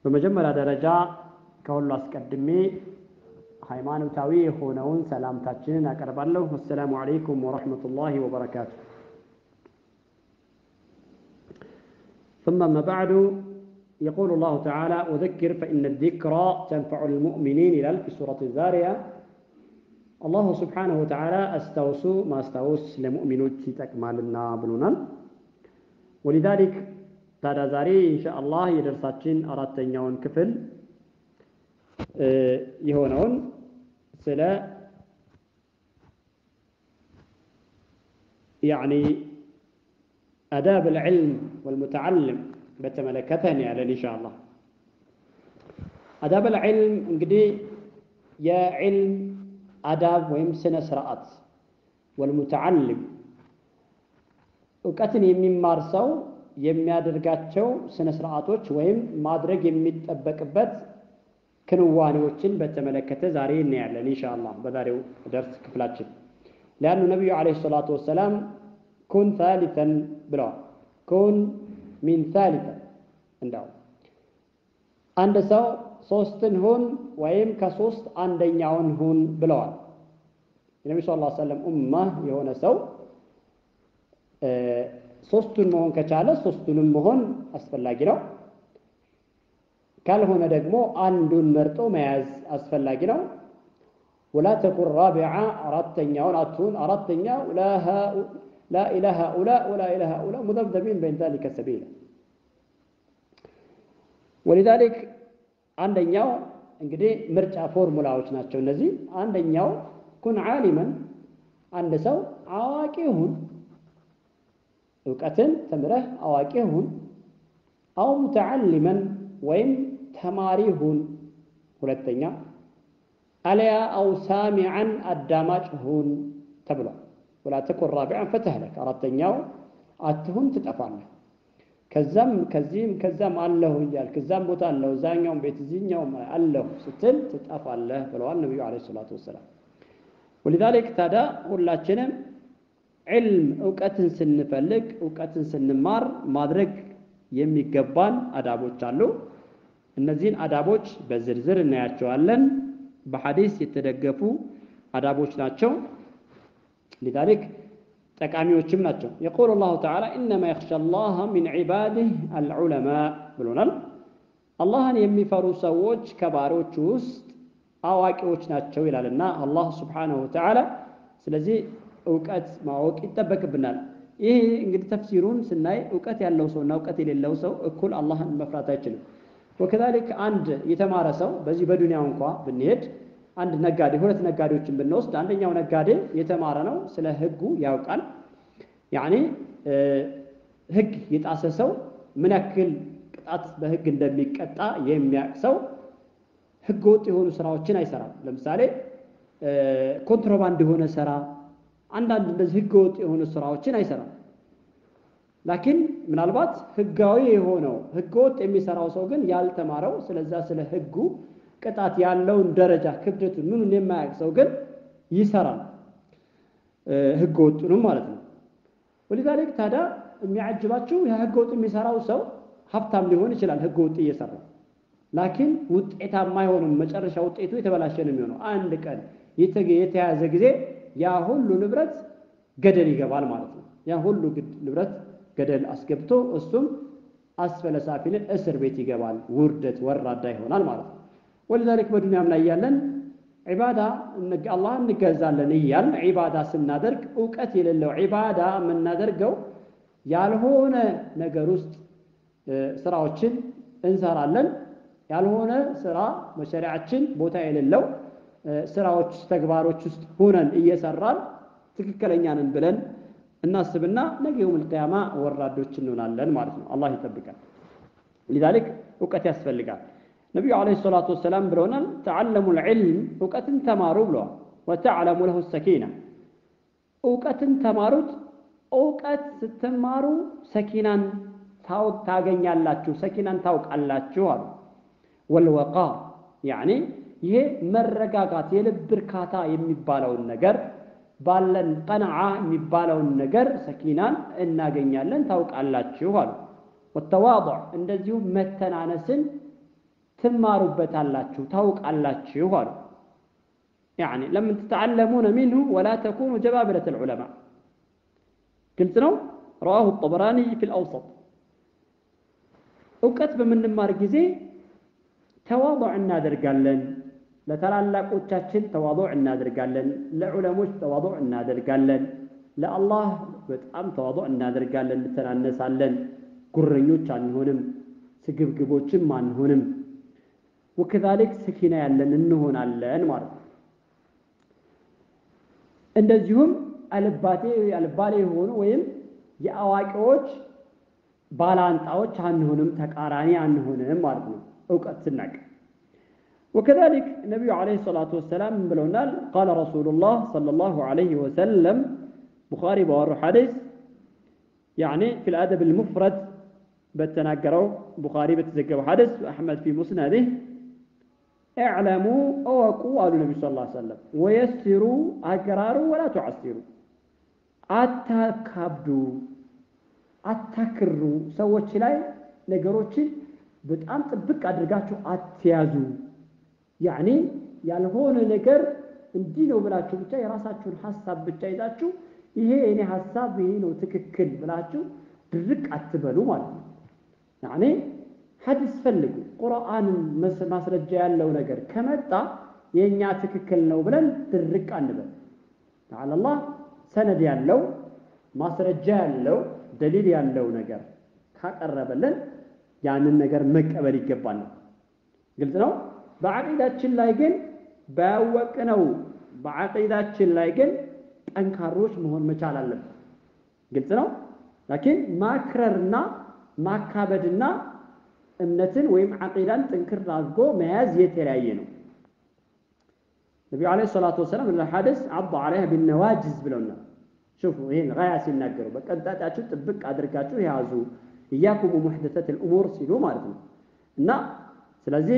በመጀመሪያ ደረጃ ከሁሉ አስቀድሜ ሃይማኖታዊ የሆነውን ሰላምታችንን አቀርባለሁ። ወሰላሙ አለይኩም ወራህመቱላሂ ወበረካቱ። ثم ما بعد يقول الله تعالى وذكر فإن الذكرى تنفع المؤمنين إلى في سورة الذارية. الله سبحانه وتعالى استوصوا ما استوص لمؤمنوች ይጠቅማልና ብሎናል። ولذلك ታዲያ ዛሬ ኢንሻአላህ የደርሳችን አራተኛውን ክፍል የሆነውን ስለ يعني آداب العلم والمتعلم بتملكته يعني إن شاء الله. آداب العلم እንግዲህ የዕልም አዳብ ወይም ስነ ስርዓት والمتعلم እውቀትን የሚማር ሰው የሚያደርጋቸው ስነ ስርዓቶች ወይም ማድረግ የሚጠበቅበት ክንዋኔዎችን በተመለከተ ዛሬ እናያለን ኢንሻአላህ በዛሬው ደርስ ክፍላችን። ለአንዱ ነብዩ አለይሂ ሰላቱ ወሰለም ኩን ثالثا ብለዋል። ኩን ሚን ثالثا እንዳው አንድ ሰው ሶስትን ሁን ወይም ከሶስት አንደኛውን ሁን ብለዋል። ነብዩ ሰለላሁ ዐለይሂ ወሰለም ኡማህ የሆነ ሰው ሶስቱን መሆን ከቻለ ሶስቱንም መሆን አስፈላጊ ነው። ካልሆነ ደግሞ አንዱን መርጦ መያዝ አስፈላጊ ነው። ولا تكن رابعة አራተኛውን አትሁን። አራተኛው لا إله هؤلاء ولا إله هؤلاء مذبذبين بين ذلك سبيلا. ولذلك አንደኛው እንግዲህ ምርጫ ፎርሙላዎች ናቸው እነዚህ። አንደኛው ኩን ዓሊመን አንድ ሰው አዋቂ ሁን እውቀትን ተምረህ አዋቂ ሁን። አው ሙተዓሊመን ወይም ተማሪ ሁን ሁለተኛ። አለያ አው ሳሚዓን አዳማጭ ሁን ተብሏል። ወላ ተኩን ራቢዓን ፈተህለክ አራተኛው አትሁን ትጠፋለህ። ከዛም አለሁ እያልክ ከዛም ቦታ አለሁ እዛኛውም ቤት እዚህኛውም አለሁ ስትል ትጠፋለህ ብለዋል ነብዩ አለይሂ ሰላቱ ወሰላም። ولذلك ታዲያ ሁላችንም ዕልም እውቀትን ስንፈልግ እውቀትን ስንማር ማድረግ የሚገባን አዳቦች አሉ። እነዚህን አዳቦች በዝርዝር እናያቸዋለን። በሐዲስ የተደገፉ አዳቦች ናቸው። لذلك ጠቃሚዎችም ናቸው። يقول الله تعالى إنما يخشى الله من عباده العلماء ብሎናል። አላህን የሚፈሩ ሰዎች ከባሮች ውስጥ አዋቂዎች ናቸው ይላልና አላህ Subhanahu Wa Ta'ala። ስለዚህ እውቀት ማወቅ ይተበቅብናል። ይሄ እንግዲህ ተፍሲሩን ስናይ እውቀት ያለው ሰውና እውቀት የሌለው ሰው እኩል አላህን መፍራት አይችልም። وكذلك አንድ የተማረ ሰው በዚህ በዱንያው እንኳን ብንሄድ አንድ ነጋዴ ሁለት ነጋዴዎችን ብንወስድ አንደኛው ነጋዴ የተማረ ነው ስለ ህጉ ያውቃል። يعني ህግ የጣሰ ሰው ምን ያክል ቅጣት በህግ እንደሚቀጣ የሚያውቅ ሰው ህገ ወጥ የሆኑ ስራዎችን አይሰራም። ለምሳሌ ኮንትሮባንድ የሆነ ስራ አንዳንድ እንደዚህ ህገ ወጥ የሆኑ ስራዎችን አይሰራም። ላኪን ምናልባት ህጋዊ የሆነው ህገ ወጥ የሚሰራው ሰው ግን ያልተማረው ስለዛ ስለ ህጉ ቅጣት ያለውን ደረጃ ክብደቱን ምኑን የማያውቅ ሰው ግን ይሰራል ህገ ወጡንም ማለት ነው። ولذلك ታዲያ የሚያጅባችሁ የህገ ወጥ የሚሰራው ሰው ሀብታም ሊሆን ይችላል ህገ ወጥ እየሰራ ላኪን ውጤታማ አይሆንም። መጨረሻ ውጤቱ የተበላሸ ነው የሚሆነው። አንድ ቀን የተያዘ ጊዜ ያ ሁሉ ንብረት ገደል ይገባል ማለት ነው። ያ ሁሉ ንብረት ገደል አስገብቶ እሱም አስፈለ ሳፊልን እስር ቤት ይገባል። ውርደት ወራዳ ይሆናል ማለት ነው። ولذلك በዱንያም ላይ ያለን ዒባዳ አላህ እንገዛለን እያል ዒባዳ ስናደርግ እውቀት የሌለው ዒባዳ የምናደርገው ያልሆነ ነገር ውስጥ ስራዎችን እንሰራለን። ያልሆነ ስራ በሸሪዓችን ቦታ የሌለው ስራዎች ተግባሮች ውስጥ ሆነን እየሰራን ትክክለኛ ነን ብለን እናስብና ነገ የውመል ቂያማ ወራዶች እንሆናለን ማለት ነው። አላህ ይጠብቀን። لذلك እውቀት ያስፈልጋል። ነብዩ አለይሂ ሰላቱ ወሰለም ብለውናል ተዓለሙ العلم እውቀትን ተማሩ ብለዋል። ወተዓለሙ له السكينة እውቀትን ተማሩት። እውቀት ስትማሩ ሰኪናን ታገኛላችሁ ሰኪናን ታውቃላችሁ አሉ። والوقار يعني ይሄ መረጋጋት የልብ እርካታ የሚባለውን ነገር ባለን ቀንዓ የሚባለውን ነገር ሰኪናን እናገኛለን ታውቃላችሁ አሉ። والتواضع እንደዚሁ መተናነስን ትማሩበታላችሁ ታውቃላችሁ አሉ يعني لما تتعلمون منه ولا تكونوا جبابرة العلماء قلت ነው رواه الطبراني في الأوسط እውቀት በምንማር ጊዜ ተዋضع እናደርጋለን ለታላላቆቻችን ተዋضع እናደርጋለን ለዑለሞች ተዋضع እናደርጋለን ለአላህ በጣም ተዋضع እናደርጋለን እንተናነሳለን ጉረኞች አንሆንም ስግብግቦችም አንሆንም وكذلك سكينة ያለን እንሆናለን ማለት ነው እንደዚሁም አልባሌ ሆኖ ወይም የአዋቂዎች ባላንጣዎች አንሆንም ተቃራኒ አንሆንም ማለት ነው እውቀት ስናቅ وكذلك النبي عليه الصلاة والسلام بلونال قال رسول الله صلى الله عليه وسلم بخاري بوارو حديث يعني في الأدب المفرد بتناقروا بخاري بتزقوا حديث وأحمد في مسنده اعلموا أوقوا قالوا النبي صلى الله عليه وسلم ويسروا أقراروا ولا تعسروا أتكبدوا أتكروا سووا شلاي نقروتشي بتأم تبك أدرقاتشو أتيازوا يعني ያልሆነ ነገር እንዲህ ነው ብላችሁ ብቻ የራሳችሁን ሐሳብ ብቻ ይዛችሁ ይሄ እኔ ሐሳብ ይሄ ነው ትክክል ብላችሁ ድርቅ አትበሉ ማለት ነው يعني ሐዲስ ፈልጉ ቁርአን ማስረጃ ያለው ነገር ከመጣ የኛ ትክክል ነው ብለን ድርቅ አንበል تعالى الله ሰነድ ያለው ማስረጃ ያለው ደሊል ያለው ነገር ካቀረበልን ያንን ነገር መቀበል ይገባል ግልጽ ነው በአቂዳችን ላይ ግን ባወቅነው በአቂዳችን ላይ ግን ጠንካሮች መሆን መቻል አለብን ግልጽ ነው لكن ማክረርና ማካበድና እምነትን ወይም አቂዳን ጥንክር አድርጎ መያዝ የተለያየ ነው ነብዩ አለይሂ ሰላቱ ወሰለም ለሐዲስ አባ عليها بالنواجذ ብለውና شوفوا ይሄን ጋያ ሲናገሩ በቀጣጣችሁ ጥብቅ አድርጋችሁ ያዙ ኢያኩም ሙህደሰት الامور ሲሉ ማለት ነው እና ስለዚህ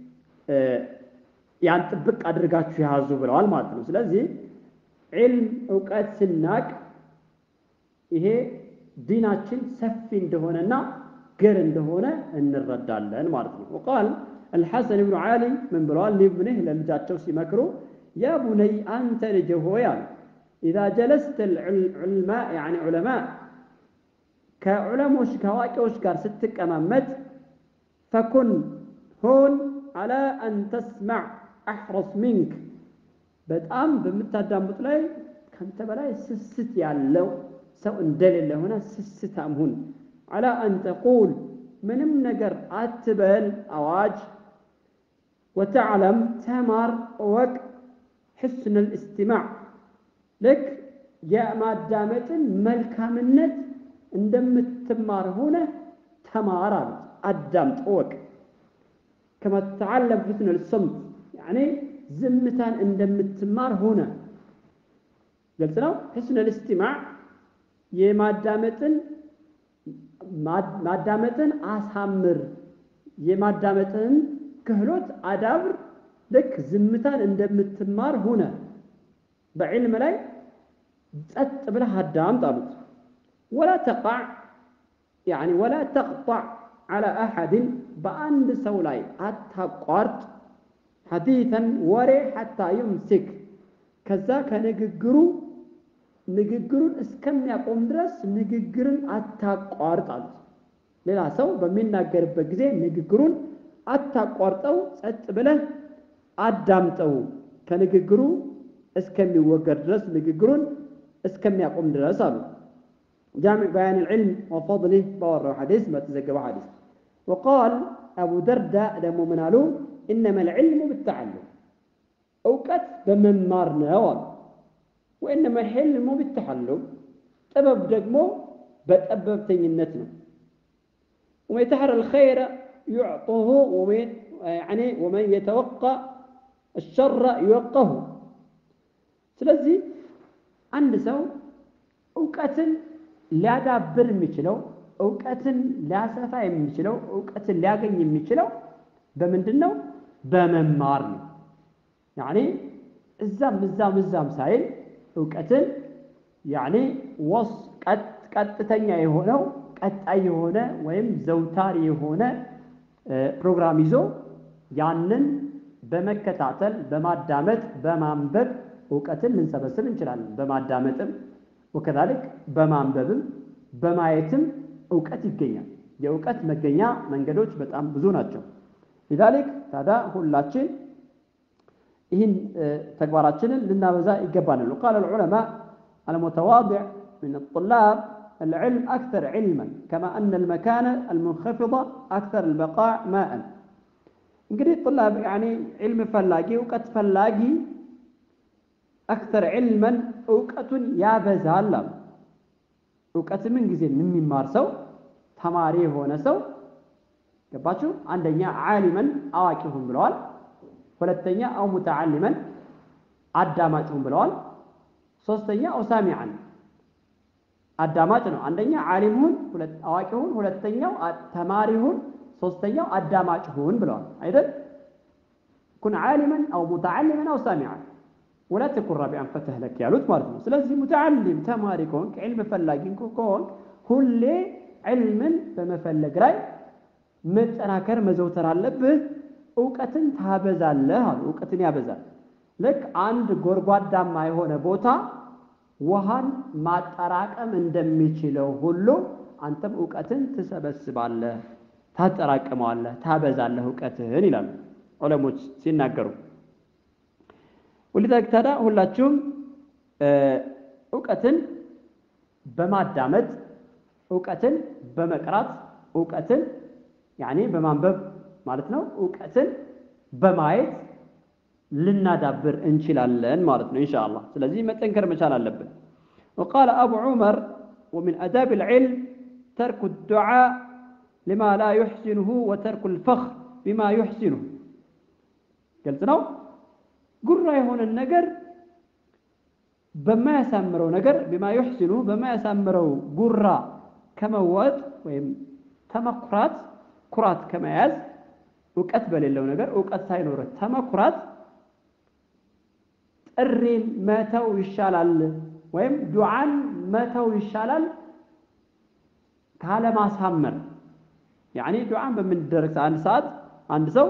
ያን ጥብቅ አድርጋችሁ ያዙ ብለዋል ማለት ነው ስለዚህ ዒልም ዕውቀት ስናቅ ይሄ ዲናችን ሰፊ እንደሆነና ገር እንደሆነ እንረዳለን ማለት ነው وقال الحسن بن علي من ብለዋል ለብነህ ለልጃቸው ሲመክሩ يا بني انت لجهويا اذا جلست العلماء يعني علماء كعلماء كواቂዎች ጋር ስትቀማመጥ فكن هون على أن تسمع أحرص منك በጣም በመታዳምጥ ላይ ካንተ በላይ ስስት ያለው ሰው እንደሌለ ሆነ ስስታም ሁን على أن تقول ምንም ነገር አትበል አዋጅ وتعلم تمر وق حسن الاستماع لك يا ማዳመጥን መልካምነት እንደምትማር ሆነ ተማር አዳምጥ ወቅ كما تتعلم حسن الصمت يعني زمتان እንደምትማር ሆነ ግልጽ ነው حسن الاستماع የማዳመጥን አሳምር የማዳመጥን ክህሎት አዳብር ልክ ዝምታን እንደምትማር ሆነ በዕልም ላይ ጸጥ ብለህ አዳምጥ አሉት ولا تقع يعني ولا تقطع على أحد بأند سولاي أتقارت حديثا وري حتى يمسك كذا نججرون اسكم يقوم درس نججرن أتقارت ሌላ ሰው በሚናገርበት ጊዜ ንግግሩን አታቋርጠው ጸጥ ብለህ አዳምጠው ከንግግሩ እስከሚወገድ ድረስ ንግግሩን እስከሚያቆም ድረስ አሉ جامع بيان العلم وفضله باور حديث ما تزكى حديث وقال أبو درداء دمو منالو إنما العلم بالتعلم أوقات بممارنا وإنما الحلم بالتحلم سبب دقمو بتأبب تنينتنا ومن يتحرى الخير يعطه ومن يتوقع الشر يوقه سلزي عند سو أوقات ሊያዳብር የሚችለው ዕውቀትን ሊያሰፋ የሚችለው ዕውቀትን ሊያገኝ የሚችለው በምንድነው በመማር ነው يعني እዛም ሳይል ዕውቀትን يعني ቀጥተኛ የሆነው ቀጣይ የሆነ ወይም ዘውታሪ የሆነ ፕሮግራም ይዞ ያንን በመከታተል በማዳመጥ በማንበብ ዕውቀትን ልንሰበስብ እንችላለን በማዳመጥም ወከዛልክ በማንበብም በማየትም ዕውቀት ይገኛል የዕውቀት መገኛ መንገዶች በጣም ብዙ ናቸው لذلك ታዲያ ሁላችን ይህን ተግባራችንን ልናበዛ ይገባናል وقال العلماء المتواضع من الطلاب العلم أكثر علما كما أن المكان المنخفضة أكثر البقاع ماء እንግዲህ طلاب يعني علم ፈላጊ ዕውቀት ፈላጊ أكثر علما ዕውቀቱን ያበዛል ዕውቀት ምን ጊዜ የሚማር ሰው ተማሪ የሆነ ሰው ገባችሁ አንደኛ ዓሊመን አዋቂ ሁን ብለዋል ሁለተኛ አው ሙተዓሊመን አዳማጭ ሁን ብለዋል ሶስተኛ አው ሳሚዓን አዳማጭ ነው አንደኛ ዓሊም ሁን አዋቂ ሁን ሁለተኛው ተማሪ ሁን ሶስተኛው አዳማጭ ሁን ብለዋል አይደል ኩን ዓሊመን አው ሙተዓሊመን አው ሳሚዓን ولا تكن رابعا فتهلك ያሉት ማለት ነው ስለዚህ ሙተዓሊም ተማሪ ከሆንክ علم ፈላጊ ከሆንክ ሁሌ علምን በመፈለግ ላይ መጠናከር መዘውተር አለብህ ዕውቀትን ታበዛለህ ዕውቀትን ያበዛል ልክ አንድ ጎርጓዳማ የሆነ ቦታ ውሃን ማጠራቀም እንደሚችለው ሁሉ አንተም ዕውቀትን ትሰበስባለህ ታጠራቅማለህ ታበዛለህ ዕውቀትን ይላሉ ዑለሞች ሲናገሩ ወለታክ ታዲያ ሁላችሁም ዕውቀትን በማዳመጥ ዕውቀትን በመቅራት ዕውቀትን يعني በማንበብ ማለት ነው ዕውቀትን በማየት ልናዳብር እንችላለን ማለት ነው ኢንሻአላህ ስለዚህ መጠንከር መቻል አለብን وقال ابو عمر ومن اداب العلم ترك الدعاء لما لا يحسنه وترك الفخر بما يحسنه قلت ነው ጉራ የሆነ ነገር በማያሳምረው ነገር بما يحسنه በማያሳምረው ጉራ ከመወጥ ወይም ተመኩራት ኩራት ከመያዝ ዕውቀት በሌለው ነገር ዕውቀት ሳይኖር ተመኩራት ጥሪን መተው ይሻላል ወይም ዱዓን መተው ይሻላል ካለ ማሳመር يعني ዱዓን በሚደረግ አንድ ሰዓት አንድ ሰው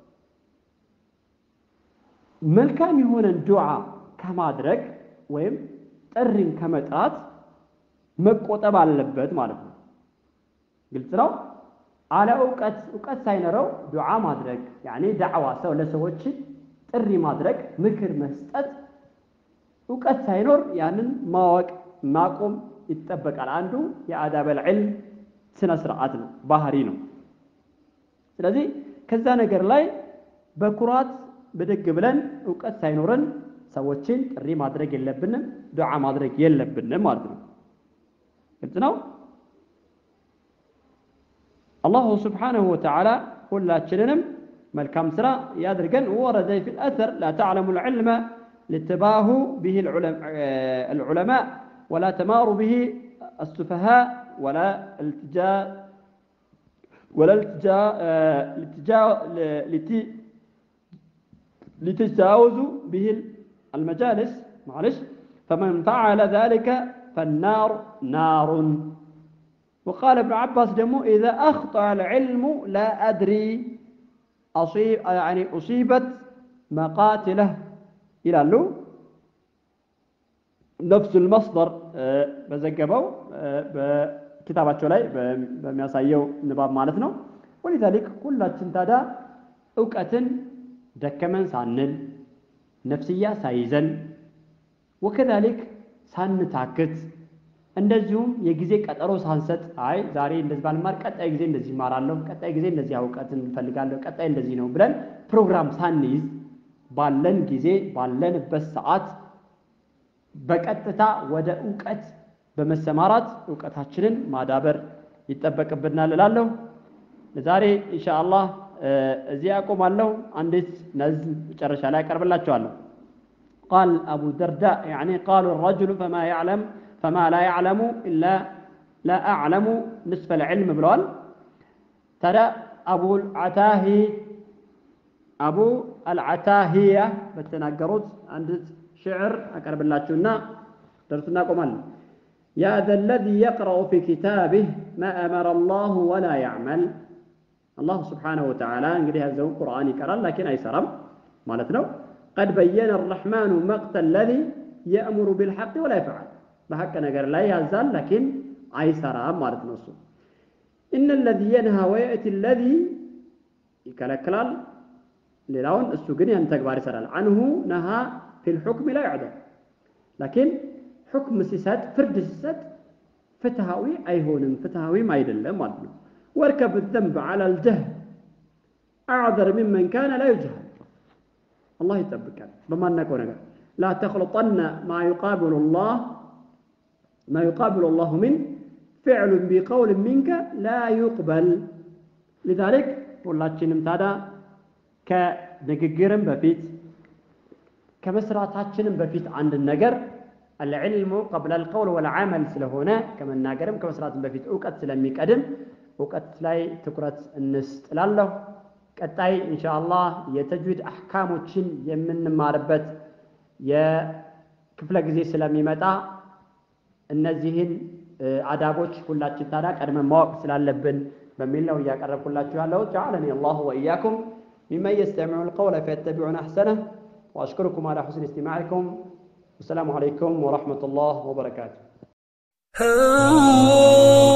መልካም የሆነ ዱዓ ከማድረግ ወይም ጥሪን ከመጥራት መቆጠብ አለበት ማለት ነው ግልጽ ነው على ዕውቀት ሳይኖረው ዱዓ ማድረግ يعني دعوة ሰው ለሰዎች ጥሪ ማድረግ ምክር መስጠት ዕውቀት ሳይኖር ያንን ማወቅ ማቆም ይተበቃል አንዱ የአዳብ العلم ስነ ስርዓት ነው ባህሪ ነው ስለዚህ ከዛ ነገር ላይ በኩራት በደግ ብለን ዕውቀት ሳይኖረን ሰዎችን ጥሪ ማድረግ የለብንም ዱዓ ማድረግ የለብንም ማለት ነው ግልጽ ነው الله سبحانه وتعالى ሁላችንንም መልካም ስራ ያድርገን ورد في الأثر لا تعلم العلم لتباهوا به العلماء ولا تماروا به السفهاء ولا لتجاوزوا به المجالس معلش فمن فعل ذلك فالنار نار وقال ابن عباس دمو إذا أخطأ العلم لا أدري أصيبت مقاتله إلى له نفس المصدر بزقبوا بكتابات شولاي بمياسايو نباب مالتنا ولذلك كل تنتادى أوقات دكمن سانل نفسية سايزن وكذلك سانتاكت እንደዚሁም የጊዜ ቀጠሮ ሳንሰጥ አይ ዛሬ እንደዚህ ባልማር ቀጣይ ጊዜ እንደዚህ ማራለሁ ቀጣይ ጊዜ እንደዚህ አውቀትን እንፈልጋለሁ ቀጣይ እንደዚህ ነው ብለን ፕሮግራም ሳንይዝ ባለን ጊዜ ባለንበት ሰዓት በቀጥታ ወደ ዕውቀት በመሰማራት ዕውቀታችንን ማዳበር ይተበቅብናል እላለሁ ለዛሬ ኢንሻአላህ እዚህ አቆማለሁ አንዲት ነዝም መጨረሻ ላይ አቀርብላችኋለሁ قال ابو الدرداء يعني قالوا الرجل فما لا يعلم إلا لا أعلم نصف العلم بلوال ترى أبو العتاهية بتناقرود عند شعر أقرب الله شنا درسنا كمان يا ذا الذي يقرأ في كتابه ما أمر الله ولا يعمل الله سبحانه وتعالى እንግዲህ ያዘው ቁርአን ይቀራል لكن አይሰራም ማለት ነው قد بين الرحمن مقت الذي يأمر بالحق ولا يفعل በሐቅ ነገር ላይ ያዛል لكن አይሰራም ማለት ነው እሱ إن الذي ينهى ويأتي الذي يكلكلال ሌላውን እሱ ግን ያን ተግባር ይሰራል عنه نهى في الحكم لا يعدل لكن حكم ሲሰጥ ፍርድ ሲሰጥ ፍትሃዊ አይሆንም ፍትሃዊም አይደለም ማለት ነው واركب الذنب على الجهل أعذر ممن كان لا يجهل الله يتبكى بما نكون لا تخلطن ما يقابل الله من فعل بقول منك لا يقبل لذلك ሁላችንም ታዲያ ከንግግርም በፊት ከመስራታችንም በፊት አንድ ነገር العلم قبل القول والعمل ስለሆነ ከመናገርም ከመስራትም በፊት ዕውቀት ስለሚቀድም ዕውቀት ላይ ትኩረት እንስጥላለሁ ቀጣይ ኢንሻአላህ የተጅዊድ አህካሞችን የምንማርበት የክፍለ ጊዜ ስለሚመጣ እነዚህን አዳቦች ሁላችን ታዲያ ቀድመን ማወቅ ስላለብን በሚል ነው ያቀረብኩላችሁ ያለው جعلني الله وإياكم ممن يستمع القول فيتبعون أحسنه وأشكركم على حسن استماعكم والسلام عليكم ورحمة الله وبركاته